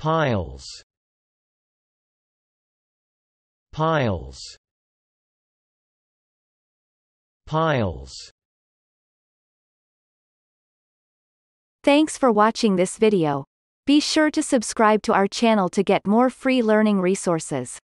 Piles. Piles. Piles. Thanks for watching this video. Be sure to subscribe to our channel to get more free learning resources.